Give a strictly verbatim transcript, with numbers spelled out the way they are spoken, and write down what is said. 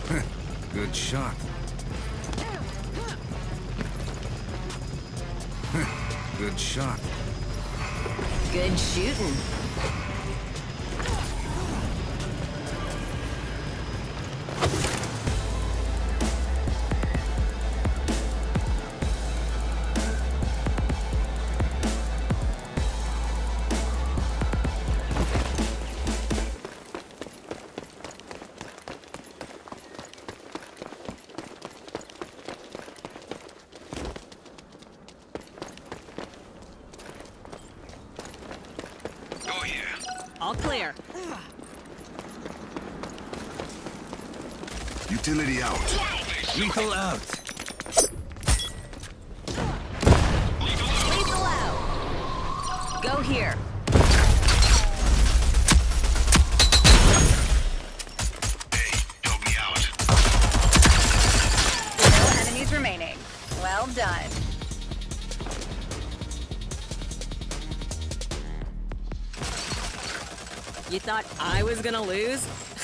Good shot. Good shot. Good shooting. All clear. Utility out. Lethal out. Lethal out. Go here. Hey, help me out. No enemies remaining. Well done. You thought I was gonna lose?